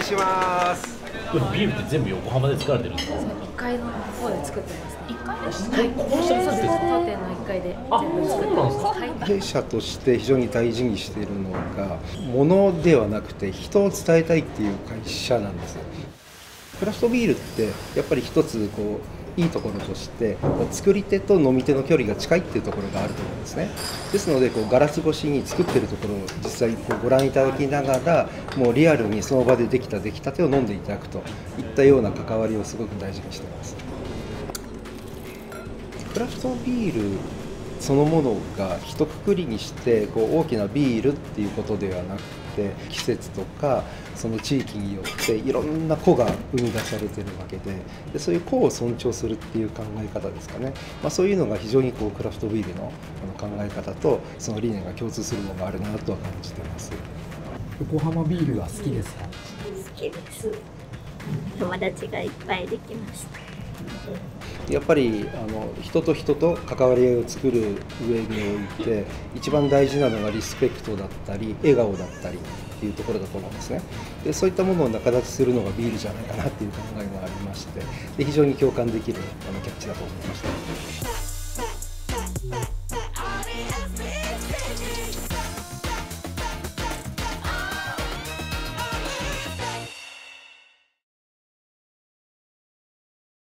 します。 これビールって全部横浜で作られてるんですか？ 1階の方で作ってますね。 1階です。 はい、 ここの下にそうです。 作ってるんですか？ 当店の1階で全部作ってます。はい。 弊社として非常に大事にしているのが、物ではなくて人を伝えたいっていう会社なんです。クラフトビールってやっぱり一ついいところとして作り手と飲み手の距離が近いっていうところがあると思うんですね。ですのでガラス越しに作ってるところを実際ご覧いただきながら、もうリアルにその場で出来たてを飲んでいただくといったような関わりをすごく大事にしています。クラフトビールそのものが一括りにして大きなビールっていうことではなくて、季節とかその地域によっていろんな個が生み出されてるわけで、そういう個を尊重するっていう考え方ですかね、そういうのが非常にクラフトビールの考え方とその理念が共通するものがあるなとは感じています。 横浜ビールは好きですか？ 好きです。友達がいっぱいできました。 やっぱり人と人と関わり合いを作る上において一番大事なのがリスペクトだったり笑顔だったりっていうところだと思うんですね。でそういったものを仲立ちするのがビールじゃないかなっていう考えがありまして、で非常に共感できるキャッチだと思いました。